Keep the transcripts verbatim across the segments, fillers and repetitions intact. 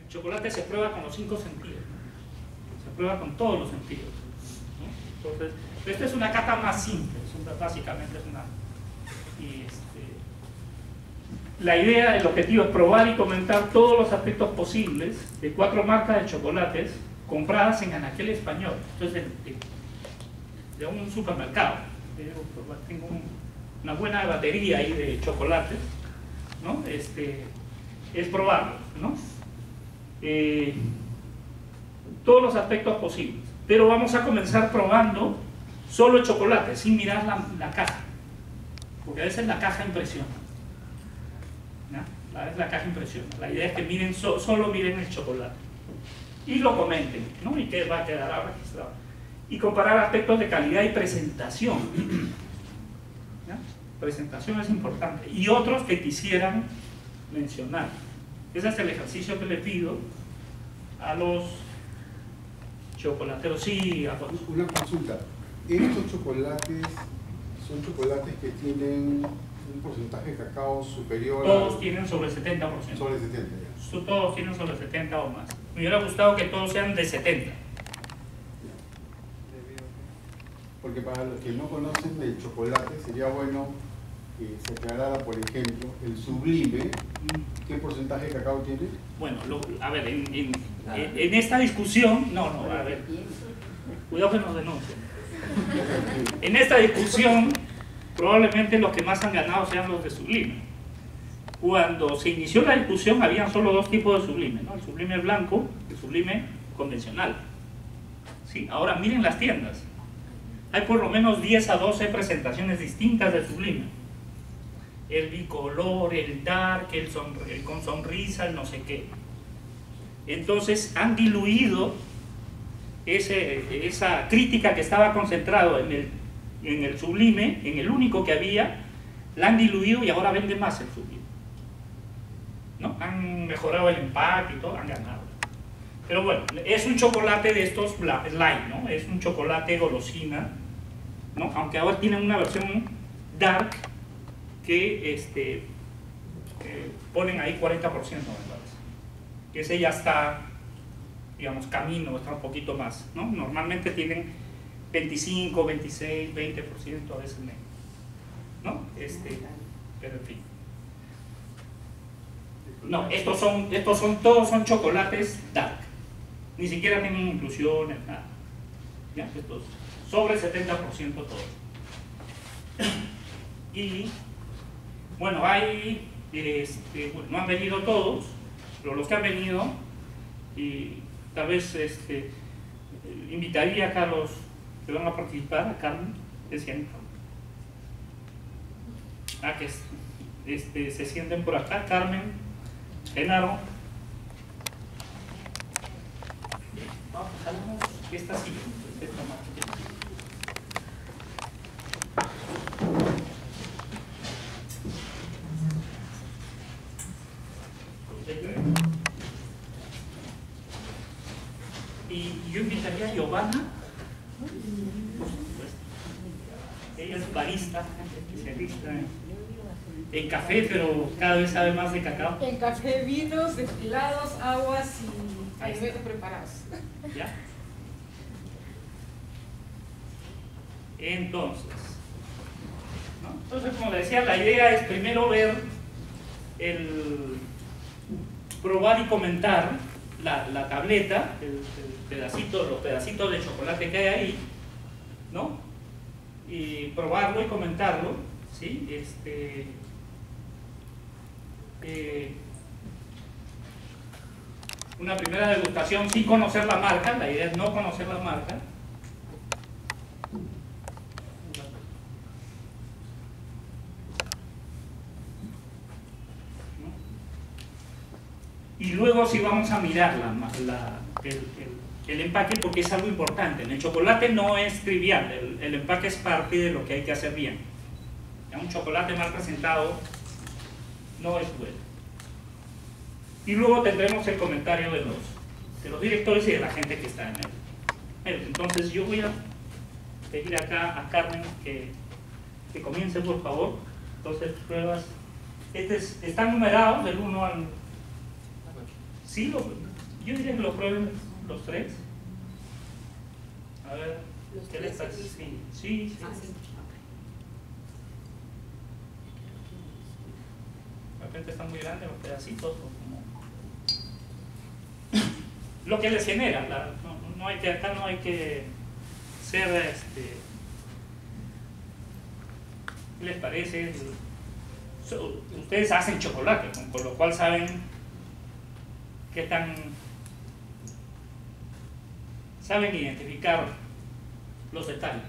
El chocolate se prueba con los cinco sentidos, ¿no? Se prueba con todos los sentidos, ¿no? Entonces, esta es una cata más simple, es una, básicamente es una... Y este, la idea, el objetivo es probar y comentar todos los aspectos posibles de cuatro marcas de chocolates compradas en anaquel español, entonces de, de un supermercado. Tengo un, una buena batería ahí de chocolates, ¿no? Este, es probarlo, ¿no? Eh, todos los aspectos posibles, pero vamos a comenzar probando solo el chocolate, sin mirar la, la caja, porque a veces la caja impresiona, ¿no? A veces la caja impresiona. La idea es que miren, so, solo miren el chocolate y lo comenten, ¿no? Y que va a quedar registrado, y comparar aspectos de calidad y presentación, ¿no? Presentación es importante, y otros que quisieran mencionar. Ese es el ejercicio que le pido a los chocolateros. Sí, a los... Una consulta. ¿Estos chocolates son chocolates que tienen un porcentaje de cacao superior a...? Todos tienen sobre el setenta por ciento. Sobre el setenta, ya. Todos tienen sobre el setenta o más. Me hubiera gustado que todos sean de setenta. Porque para los que no conocen el chocolate, sería bueno que se aclarara, por ejemplo, el sublime, ¿qué porcentaje de cacao tiene? Bueno, lo, a ver, en, en, en esta discusión, no, no, a ver, cuidado que nos denuncien. En esta discusión, probablemente los que más han ganado sean los de sublime. Cuando se inició la discusión, habían solo dos tipos de sublime, ¿no? El sublime blanco y el sublime convencional. Sí, ahora miren las tiendas. Hay por lo menos diez a doce presentaciones distintas del sublime. El bicolor, el dark, el, el con sonrisa, el no sé qué. Entonces han diluido ese, esa crítica que estaba concentrada en el, en el sublime, en el único que había, la han diluido y ahora vende más el sublime, ¿no? Han mejorado el empaque y todo, han ganado. Pero bueno, es un chocolate de estos light, ¿no? Es un chocolate golosina, ¿no? Aunque ahora tienen una versión dark que este, eh, ponen ahí cuarenta por ciento, me parece. Que ese ya está, digamos, camino, está un poquito más, ¿no? Normalmente tienen veinticinco, veintiséis, veinte por ciento, a veces menos, ¿no? Este, pero en fin. No, estos son, estos son, todos son chocolates dark. Ni siquiera tienen inclusiones, nada. ¿Ya? Estos, sobre el setenta por ciento todos. Y bueno, hay, este, bueno, no han venido todos, pero los que han venido, y tal vez este, invitaría acá a los que van a participar, a Carmen, decían, a que este, se sienten por acá, Carmen, Genaro. Vamos a jalamos esta silla, esta más. Y yo invitaría a Giovanna, pues, ella es barista, especialista en, en café, pero cada vez sabe más de cacao. En café, vinos, destilados, aguas y alimentos preparados. ¿Ya? Entonces, ¿no? Entonces, como les decía, la idea es primero ver el probar y comentar la, la tableta, el, el pedacito, los pedacitos de chocolate que hay ahí, ¿no? Y probarlo y comentarlo, ¿sí? Este, eh, una primera degustación sin conocer la marca, la idea es no conocer la marca. Y luego sí vamos a mirar la, la, el, el, el empaque, porque es algo importante. En el chocolate no es trivial, el, el empaque es parte de lo que hay que hacer bien. Un chocolate mal presentado no es bueno. Y luego tendremos el comentario de los, de los directores y de la gente que está en él. Entonces yo voy a pedir acá a Carmen que, que comience, por favor. Entonces, pruebas. Este es, están numerados del uno al Sí, lo, yo diría que lo prueben los tres. A ver, Los ¿qué les tres parece? el Sí, mismo. sí, sí. Ah, sí. De repente están muy grandes los pedacitos. O como... Lo que les genera, la, no, no hay que, acá no hay que ser, este, ¿qué les parece? So, ustedes hacen chocolate, con, con lo cual saben qué tan, saben identificar los detalles.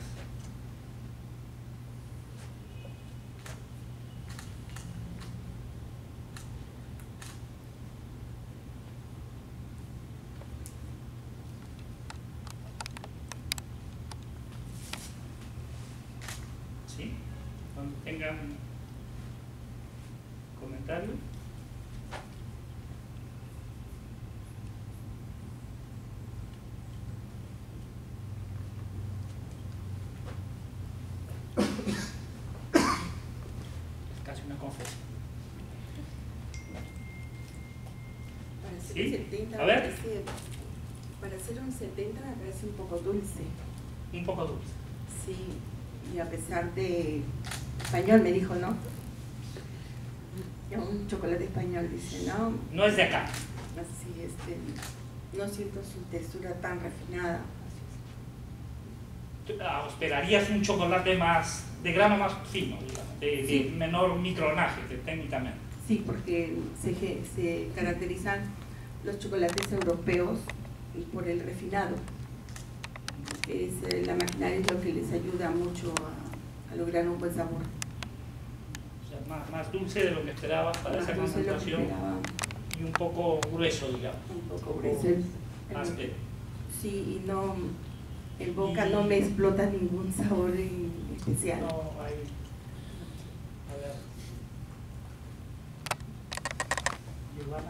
¿Sí? Cuando tengan comentarios. Casi una confesión. Para hacer ¿Sí? un setenta A me ver. parece, para hacer un setenta me parece un poco dulce. Un poco dulce. Sí, y a pesar de español me dijo, ¿no? Un chocolate español, dice, ¿no? No es de acá. Así, este, no siento su textura tan refinada. Ah, esperarías un chocolate más, de grano más fino, digamos, de, de Sí. menor micronaje, que técnicamente. Sí, porque se, ge- se caracterizan los chocolates europeos por el refinado. Es, eh, la maquinaria es lo que les ayuda mucho a, a lograr un buen sabor. O sea, más, más dulce de lo que esperabas para Más esa dulce de lo que concentración esperaba, y un poco grueso, digamos. un poco grueso. El- el- áspero. Sí, y no, en boca Y- no me explota ningún sabor en especial. No hay. A ver. Giovanna.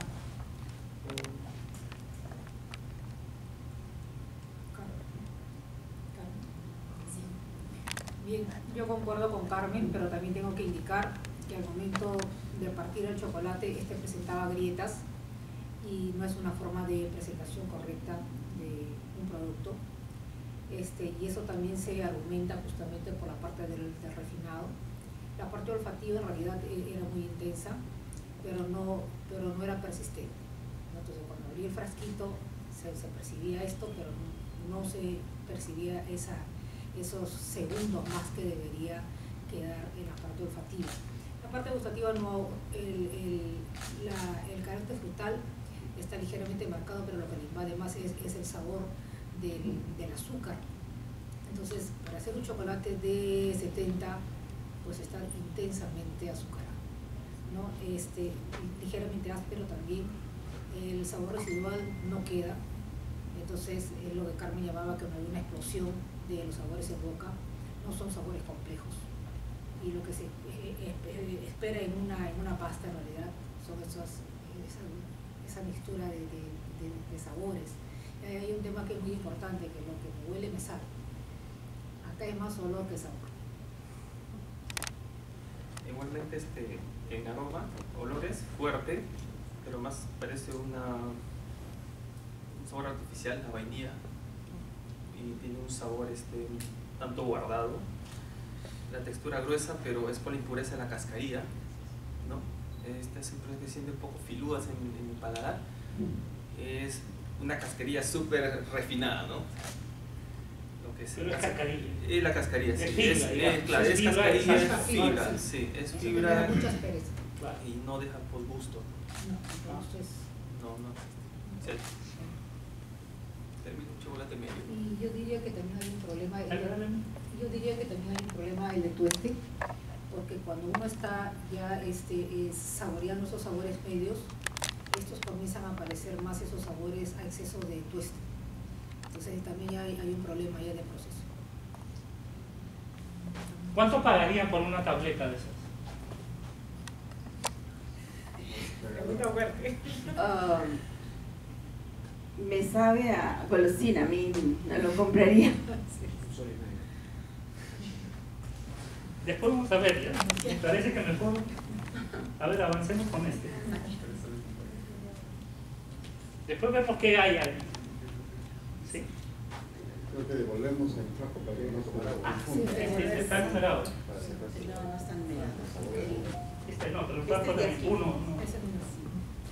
Bien, yo concuerdo con Carmen, pero también tengo que indicar que al momento de partir el chocolate este presentaba grietas y no es una forma de presentación correcta de un producto. Este, y eso también se argumenta justamente por la parte del, del refinado. La parte olfativa en realidad e- era muy intensa, pero no, pero no era persistente, ¿no? Entonces cuando abrí el frasquito se, se percibía esto, pero no, no se percibía esa, esos segundos más que debería quedar en la parte olfativa. La parte gustativa, no, el, el, la, el carácter frutal está ligeramente marcado, pero lo que le invade más es, es el sabor del, del azúcar. Entonces, para hacer un chocolate de setenta, pues está intensamente azucarado, ¿no? Este, ligeramente áspero también, el sabor residual no queda, entonces es lo que Carmen llamaba que no hay una explosión de los sabores en boca, no son sabores complejos. Y lo que se eh, eh, espera en una, en una pasta en realidad son esos, esa, esa mixtura de, de, de, de sabores. Y hay un tema que es muy importante, que lo que me huele me sabe. Acá hay más olor que sabor. Igualmente este, en aroma, olores fuerte, pero más parece una, un sabor artificial, la vainilla, y tiene un sabor este, un tanto guardado. La textura gruesa, pero es por la impureza de la cascarilla, ¿no? Esta siempre se siente un poco filudas en, en el paladar. Es una cascarilla súper refinada, ¿no? Lo que Pero es cascarilla. Es la cascarilla, sí. Es fibra, es, digamos. es, claro, Es es fibra, cascarilla, es es fibra, fibra, sí. sí, es Eso fibra genera mucha aspereza. Claro. y no deja posgusto. No, entonces... No, no. Sí. Termina un chocolate medio. Y yo diría que también hay un problema, Dale, dale. yo diría que también hay un problema el de tueste, porque cuando uno está ya este, eh, saboreando esos sabores medios, estos comienzan a aparecer más esos sabores a exceso de tueste. Entonces también hay, hay un problema ya de proceso. ¿Cuánto pagarían por una tableta de esas? Pregunta fuerte. Ah, me sabe a golosina, a mí no lo compraría. Después vamos a ver, ya. Me parece que mejor. A ver, avancemos con este. Después vemos qué hay ahí. ¿Sí? Creo que devolvemos el frasco para que no se Ah, sí, confunda. este, este está numerado. No, no están numerados. Este no, pero el frasco Este de de aquí. uno. No. Ese no es.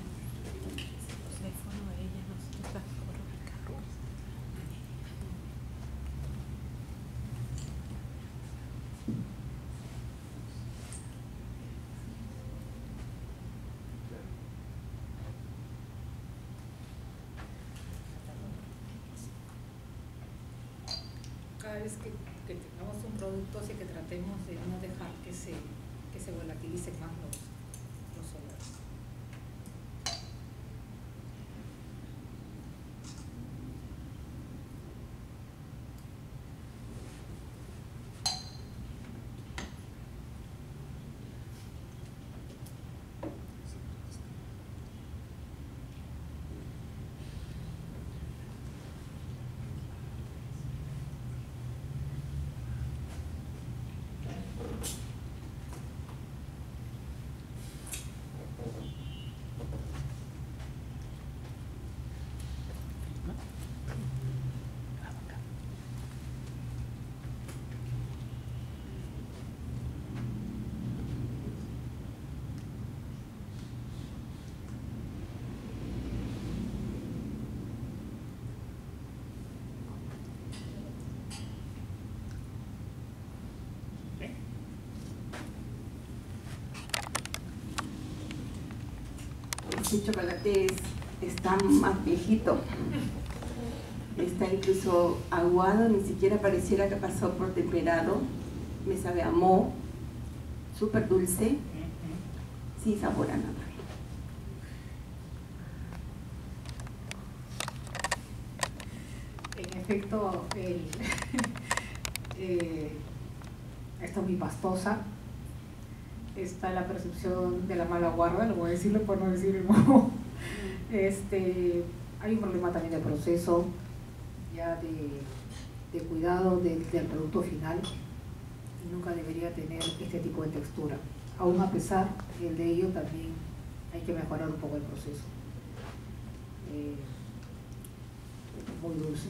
Cada vez que, que tengamos un producto, así que tratemos de no dejar que se, que se volatilicen más los, los solares. Este chocolate es, está más viejito, está incluso aguado, ni siquiera pareciera que pasó por temperado, me sabe a moho, súper dulce, sin sabor a nada. En efecto, el, eh, esta es muy pastosa. Está la percepción de la mala guarda, lo voy a decirlo por no decir el modo. Este, hay un problema también de proceso, ya de, de cuidado de, del producto final, y nunca debería tener este tipo de textura. Aún a pesar de ello, también hay que mejorar un poco el proceso. Eh, muy dulce.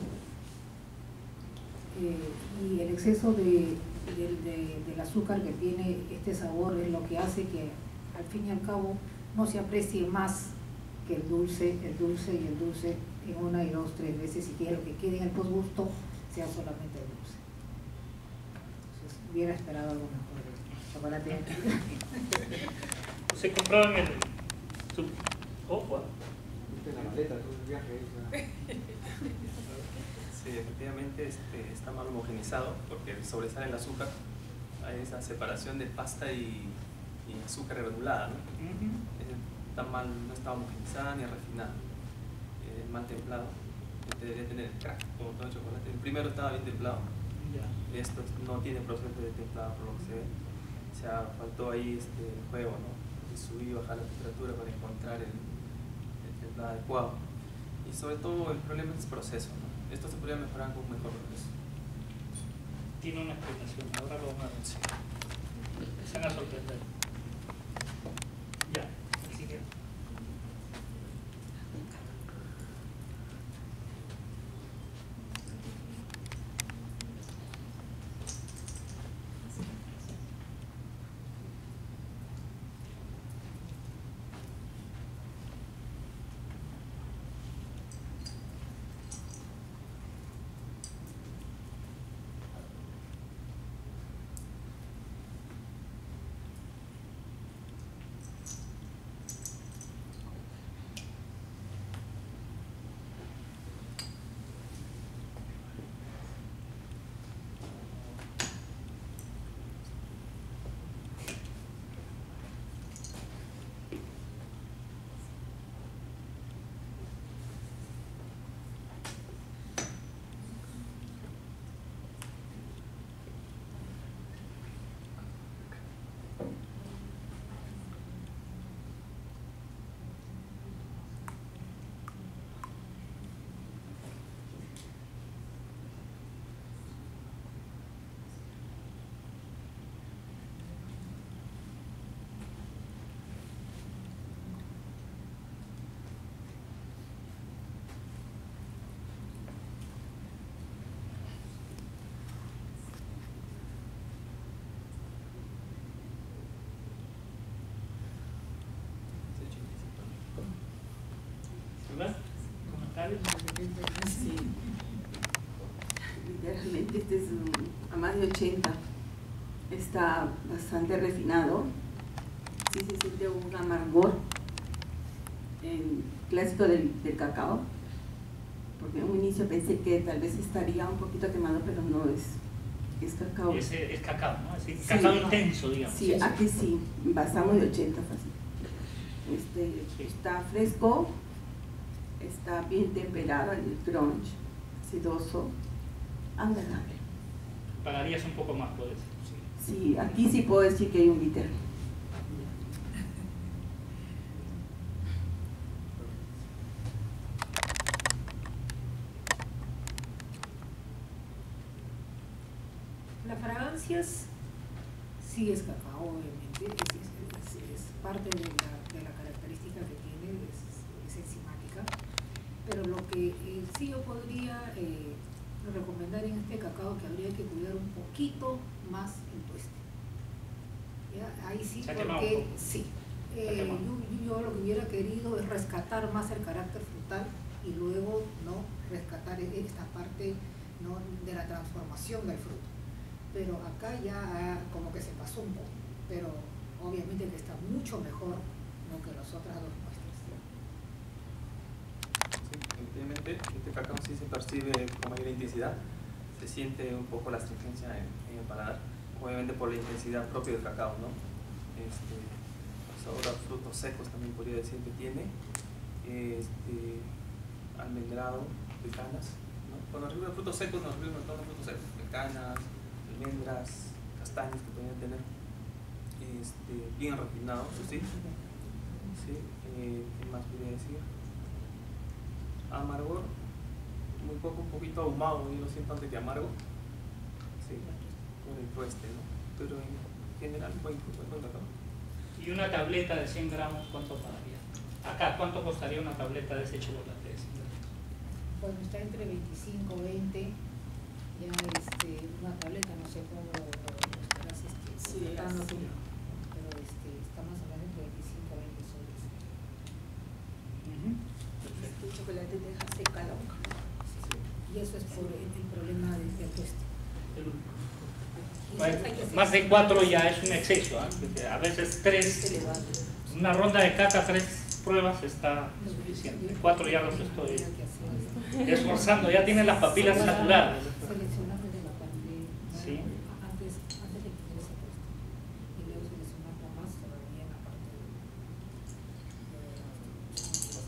Eh, y el exceso de Del, de, del azúcar que tiene este sabor es lo que hace que al fin y al cabo no se aprecie más que el dulce, el dulce y el dulce en una y dos, tres veces, y que lo que quede en el posgusto sea solamente el dulce. Entonces, hubiera esperado algo mejor del chocolate. Se compraban el... Su, oh, wow. La maleta, todo el viaje. Sí, efectivamente este, está mal homogenizado porque sobresale el azúcar. Hay esa separación de pasta y, y azúcar granulada, ¿no? Uh-huh. Está mal, no está homogenizada ni refinada. Eh, mal templado. Este debería tener crack como todo el chocolate. El primero estaba bien templado. Ya. Esto no tiene proceso de templado por lo que se ve. O sea, faltó ahí este juego, ¿no? De subir y bajar la temperatura para encontrar el, el templado adecuado. Y sobre todo el problema es el proceso, ¿no? Esto se podría mejorar con un mejor proceso. Tiene una explicación, ahora lo vamos a ver. Sí. Se van a sorprender. Ya, el siguiente. ¿verdad? ¿Comentarios? Sí. Literalmente este es un, a más de ochenta. Está bastante refinado. Sí se siente un amargor en, clásico del, del cacao. Porque en un inicio pensé que tal vez estaría un poquito quemado, pero no es. Es cacao. Es, es cacao, ¿no? Es Sí. cacao intenso, digamos. Sí, aquí sí, pasamos de ochenta fácil. Este, Sí. Está fresco, está bien temperado el crunch, sedoso, agradable. Pagarías un poco más por eso. Sí. Sí, aquí sí puedo decir que hay un bitter. Las fragancias sí es cacao, obviamente, es, es, es, es parte de la, de la característica que tiene, es, es enzimática, pero lo que eh, sí yo podría eh, recomendar en este cacao que habría que cuidar un poquito más el tueste. ¿Ya? Ahí sí, Se ha quemado un porque poco. sí, Se ha eh, quemado. yo, yo lo que hubiera querido es rescatar más el carácter frutal y luego no rescatar esta parte, ¿no?, de la transformación del fruto. Pero acá ya como que se pasó un poco, pero obviamente que está mucho mejor, ¿no?, que las otras dos muestras. Sí, efectivamente, este cacao sí se percibe con mayor intensidad, se siente un poco la astringencia en, en el paladar, obviamente por la intensidad propia del cacao, ¿no? Este, sabor a frutos secos también podría decir que tiene, este, almendrado, de canas, ¿no? Cuando arriba de frutos secos nos referimos a todos los frutos secos, de canas, almendras, castañas que podrían tener, este, bien refinados, ¿sí? ¿Sí? Eh, ¿Qué más podría decir? Amargor, muy poco, un poquito ahumado, yo lo siento antes que amargo, ¿sí? Por el tueste, ¿no? Pero en general, buen, buen, buen cacao. ¿Y una tableta de cien gramos cuánto pagaría? Acá, ¿cuánto costaría una tableta de ese chocolate de cien gramos? Bueno, está entre veinticinco y veinte, ya este, una tableta, no sé cómo lo, lo, lo estarás este, Sí, tratando así. tú, pero este, está más o menos entre veinticinco y veinte soles. Ujú. Este chocolate deja seca la boca. Y eso es por el, el problema del, del tueste. Y Más- hay que hacer- Más de cuatro ya es un exceso, ¿ah? Porque a veces tres, elevado. una ronda de cata, tres pruebas está suficiente. Cuatro ya los estoy Habría que hacer esto. esforzando, ya tienen las papilas saturadas. Seleccionar desde la parte, Sí. antes, antes de poner ese puesto. Y luego seleccionarlo más todavía en la parte de, de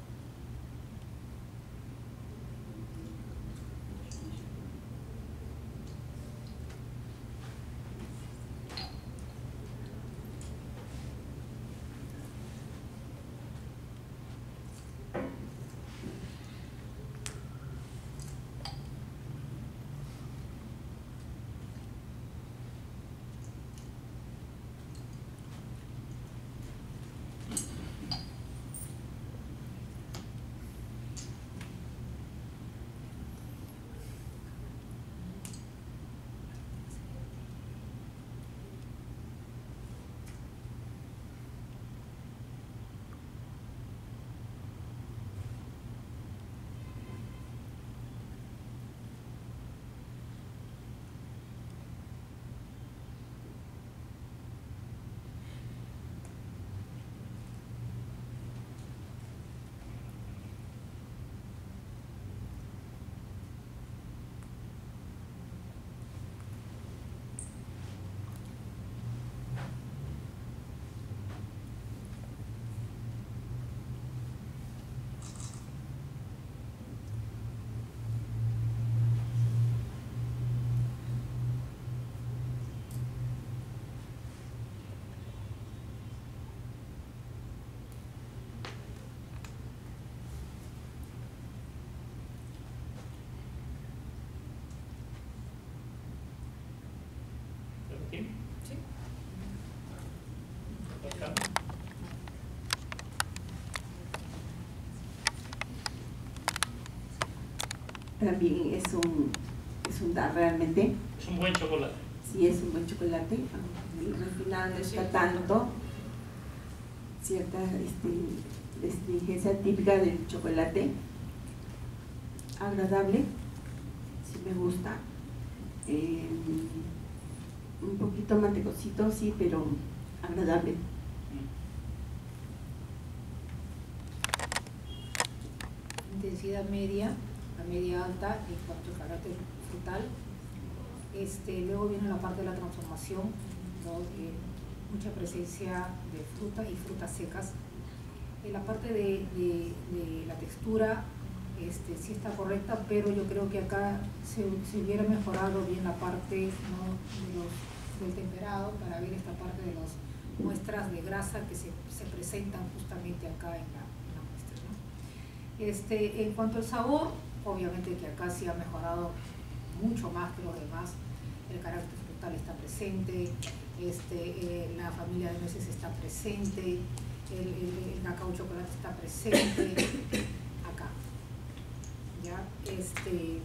¿Sí? Sí. Acá. También es un, es un dar realmente. Es un buen chocolate. Sí, es un buen chocolate. El refinado no está tanto. Cierta este, la astringencia típica del chocolate, agradable, sí me gusta, eh, un poquito mantecosito, sí, pero agradable. Intensidad media, a media alta en cuanto al carácter frutal. Este, luego viene la parte de la transformación, ¿no? Eh, mucha presencia de fruta y frutas secas. En la parte de, de, de la textura este, sí está correcta, pero yo creo que acá se, se hubiera mejorado bien la parte, ¿no? de los, del temperado para ver esta parte de las muestras de grasa que se, se presentan justamente acá en la, en la muestra, ¿no? Este, en cuanto al sabor, obviamente que acá sí ha mejorado mucho más que los demás. El carácter frutal está presente, este, eh, la familia de nueces está presente, el, el, el cacao chocolate está presente acá. ¿Ya? Este,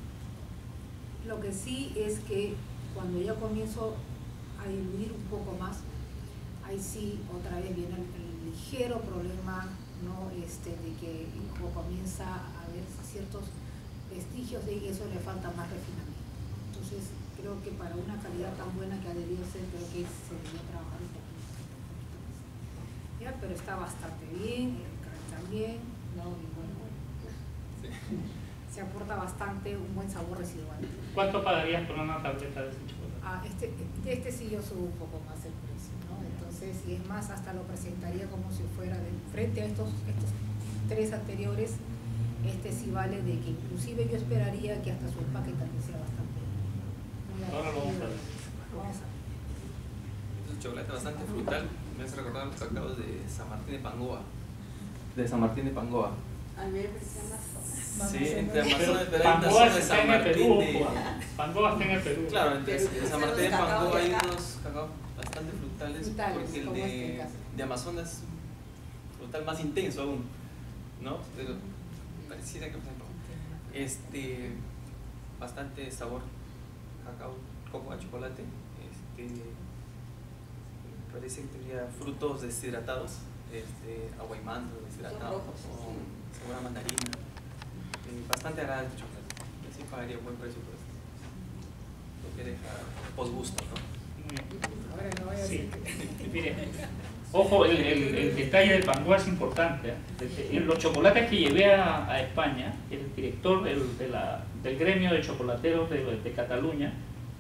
lo que sí es que cuando yo comienzo a diluir un poco más, ahí sí otra vez viene el, el ligero problema, ¿no? este, de que el jugo comienza a haber ciertos vestigios de eso, le falta más refinamiento. Entonces creo que para una calidad tan buena que ha debido ser, creo que se debió trabajar un poquito. ¿Ya? Pero está bastante bien, el carácter también, ¿no? Y bueno, sí. Se aporta bastante un buen sabor residual. ¿Cuánto pagarías por una tableta de ese chocolate? Ah, este, este sí yo subo un poco más el precio, ¿no? Entonces, y es más, hasta lo presentaría como si fuera de frente a estos, estos tres anteriores. Este sí vale de que inclusive yo esperaría que hasta su empaque también sea bastante. Ahora lo vamos a ver. Vamos a ver. Es un chocolate bastante frutal. Me hace recordar los cacaos de San Martín de Pangoa. De San Martín de Pangoa. A mí me parecía más. Sí, entre Pero Amazonas, pero hay una Pangoa zona de está San en el Martín Perú, de... ojo. Pangoa está en el Perú. Claro, entonces Pero en San esos Martín de cacaos Pangoa de hay acá. unos cacaos bastante frutales, Frutales, porque el como este de, caso. de Amazonas es frutal más intenso aún, ¿no? Pero pareciera que, por ejemplo, este, bastante sabor, cacao, coco a chocolate, este, parece que tendría frutos deshidratados, este, aguaimando deshidratado, Son rojos, o sí. sabor a mandarina, eh, bastante agradable el chocolate. Yo sí pagaría un buen precio por esto, lo que deja posgusto, ¿no? Muy bien. Ahora no voy a Sí. decir. Mire, ojo, el, el, el detalle del Pangoa es importante. ¿eh? En los chocolates que llevé a, a España, el director del, de la, del gremio de chocolateros de, de Cataluña,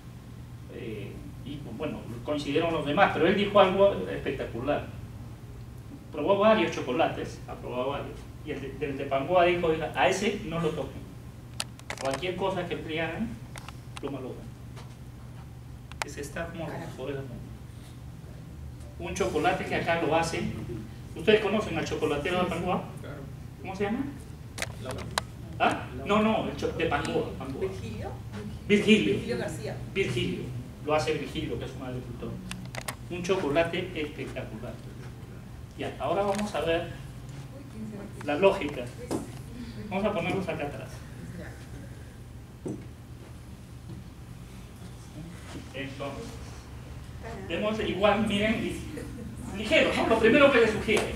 eh, y bueno, coincidieron los demás, pero él dijo algo espectacular. Probó varios chocolates, ha probado varios, y el de, del de Pangoa dijo, oiga, a ese no lo toquen. Cualquier cosa que embriagan, lo malogran. Ese está como sobre la mundo. Un chocolate que acá lo hacen. ¿Ustedes conocen al chocolatero de Pangoa? Claro. ¿Cómo se llama? Laura. ¿Ah? No, no, el cho- de Pangoa. Pangoa. Virgilio. Virgilio. Virgilio García. Virgilio. Lo hace Virgilio, que es un agricultor. Un chocolate espectacular. Ya, ahora vamos a ver la lógica. Vamos a ponerlos acá atrás. Entonces, vemos igual, miren, li- ligero, ¿no? Lo primero que le sugiere.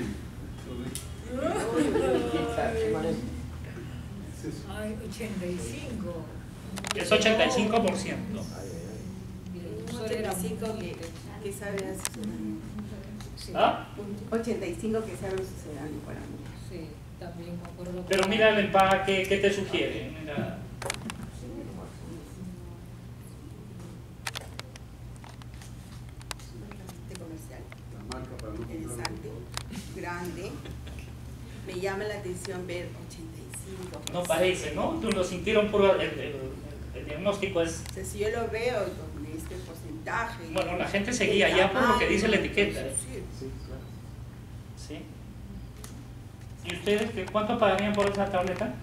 Ay, ochenta y cinco. Es ochenta y cinco por ciento. Un ochenta y cinco que, que sabe a sucedáneo. Sí, ¿Ah? Un ochenta y cinco que sabe a sucedáneo para mí. sí, también concuerdo. Pero mira el empaque, ¿qué te sugiere? Mira. Bastante comercial, La marca para no comprar interesante, grande. Me llama la atención ver ochenta y cinco. No parece, ¿no? Tú lo sintieron por el, el- el- el diagnóstico es. O sea, si yo lo veo con este porcentaje. Bueno, la gente se guía ya por lo que dice la etiqueta. ¿eh? Sí, Sí, claro. ¿Sí? ¿Y ustedes qué- cuánto pagarían por esa tableta?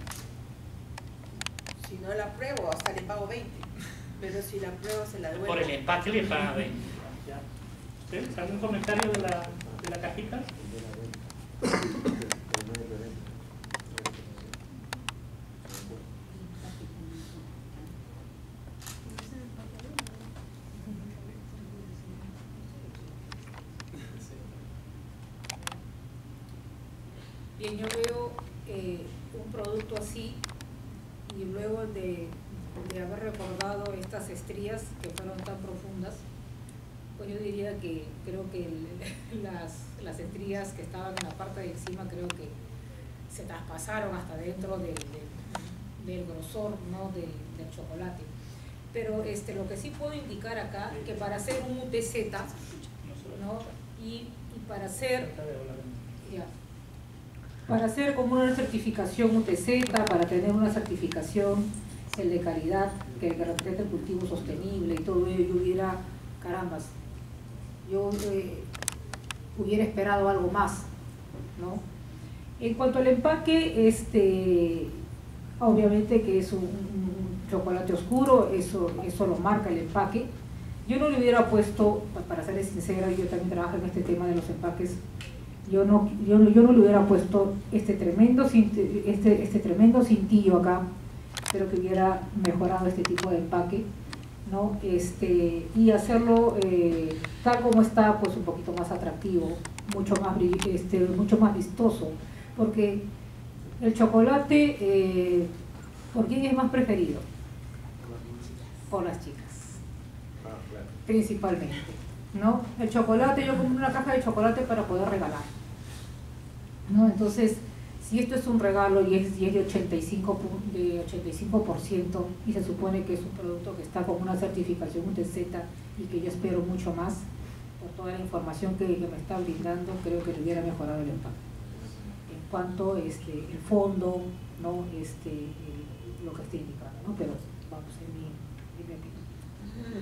si no la pruebo, hasta le pago veinte. Pero si la pruebo, se la devuelvo. Por el empaque le pagan veinte. Ya. ¿Ustedes algún comentario de la, de la cajita? bien, yo veo eh, un producto así y luego de, de haber recordado estas estrías que fueron tan profundas, pues yo diría que creo que el, las, las estrías que estaban en la parte de encima creo que se traspasaron hasta dentro del, del, del grosor, ¿no? del, del chocolate. Pero este, lo que sí puedo indicar acá, que para hacer un U T Z, ¿no? y, y para hacer ya, para hacer como una certificación U T Z, para tener una certificación el de calidad que representa el cultivo sostenible y todo ello, yo hubiera, carambas, yo eh, hubiera esperado algo más, ¿no? En cuanto al empaque, este, obviamente que es un, un chocolate oscuro, eso, eso lo marca el empaque. Yo no le hubiera puesto, para serles sincera, yo también trabajo en este tema de los empaques, yo no, yo no, yo no le hubiera puesto este tremendo, este, este tremendo cintillo acá, pero que hubiera mejorado este tipo de empaque, ¿no? Este, y hacerlo eh, tal como está, pues un poquito más atractivo, mucho más, este, mucho más vistoso, porque el chocolate, eh, ¿por quién es más preferido? Por las chicas, principalmente, ¿no? El chocolate, yo compro una caja de chocolate para poder regalar, ¿no? Entonces, si esto es un regalo y es, y es de ochenta y cinco por ciento y se supone que es un producto que está con una certificación U T Z y que yo espero mucho más, por toda la información que, que me está brindando, creo que le hubiera mejorado el empaque. En cuanto este, el fondo, ¿no? este, el, lo que esté indicando, ¿no? Pero vamos, en mi, en mi opinión.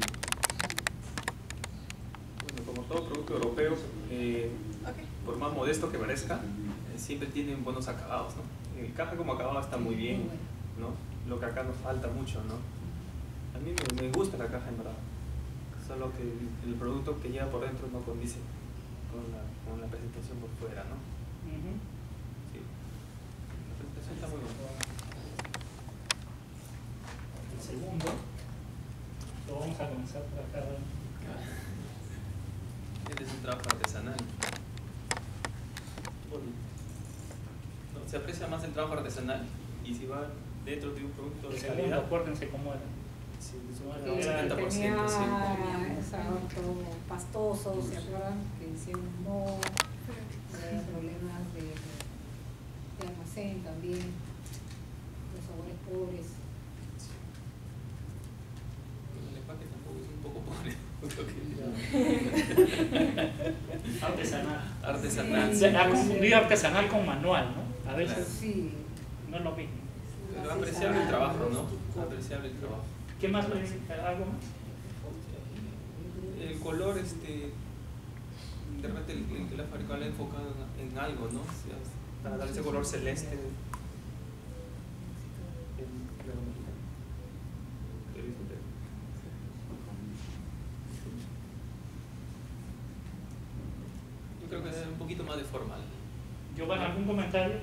Bueno, como todo producto europeo, eh, Okay. por más modesto que parezca, eh, siempre tienen buenos acabados, ¿no? El caja como acabado está muy bien, ¿no? Lo que acá nos falta mucho, ¿no? A mí me, me gusta la caja en verdad, solo que el, el producto que lleva por dentro no condice con la, con la presentación por fuera, ¿no? Uh-huh. Sí. La presentación está muy buena. El segundo, lo vamos a comenzar por acá. Este es un trabajo artesanal. No, se aprecia más el trabajo artesanal y si va dentro de un producto de El segundo, calidad, acuérdense cómo era. sí, es Bueno, un era- setenta por ciento, sí. Tenía sabor pastoso, ¿se acuerdan? Que decían no, había problemas de, de almacén también, los sabores pobres. El empaque tampoco es un poco pobre. Artesanal. Artesanal. Se ha confundido artesanal con manual, ¿no? A veces Sí. no es lo mismo. Pero apreciable el trabajo, ¿no? Apreciable el trabajo. ¿Qué más le dice? ¿Algo más? El color, este, de repente el, el que la fabricante le ha enfocado en, en algo, ¿no? O sea, para dar ese color celeste. El- claro, pero es interesante. Yo creo que es un poquito más de formal. Giovanna, ¿algún comentario?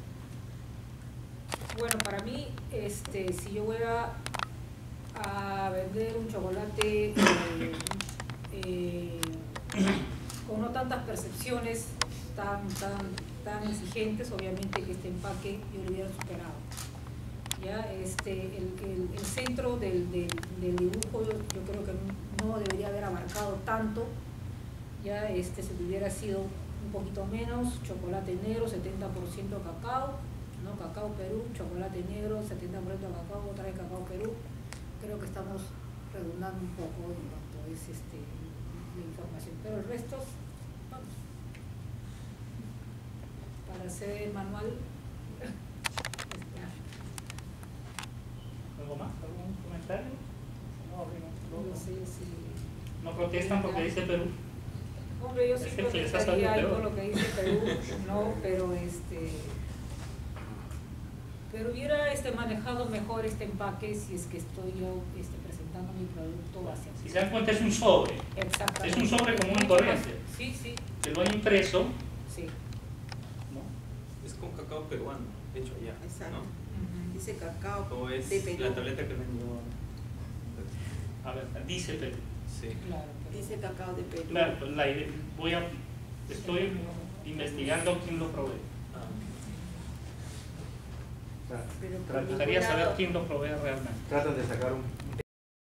Bueno, para mí, este, si yo voy a, a vender un chocolate eh, eh, con no tantas percepciones tan, tan, tan exigentes, obviamente que este empaque yo lo hubiera superado. Ya, este, el, el, el centro del, del, del dibujo yo, yo creo que no debería haber abarcado tanto. Ya, este, si hubiera sido un poquito menos, chocolate negro, setenta por ciento cacao, ¿no? Cacao Perú, chocolate negro, setenta por ciento cacao, otra vez cacao Perú. Creo que estamos redundando un poco en cuanto es este, la información, pero el resto, vamos, para hacer el manual, ¿Algo más? ¿Algún comentario? No, no, no, no sé si... no protestan porque dice Perú. Hombre, yo sí Es que se les ha protestaría salido algo peor. lo que dice Perú, no, pero este... Pero hubiera este, manejado mejor este empaque si es que estoy yo este, presentando mi producto hacia Si se dan cuenta, es un sobre. Exactamente. Es un sobre común y Mucho más- corriente. Sí, sí, Que lo han impreso, sí. ¿no? Es con cacao peruano, hecho allá, Exacto. ¿no? Ujú. Dice cacao O es de Perú. la tableta que vendió. A ver, dice Perú. Sí. Claro, pero- Dice cacao de Perú. Claro, pues la idea- voy a, estoy investigando quién lo provee. Ah, sea, Pero por Me tratan, gustaría ningún saber lado- quién lo provee realmente. tratan de sacar un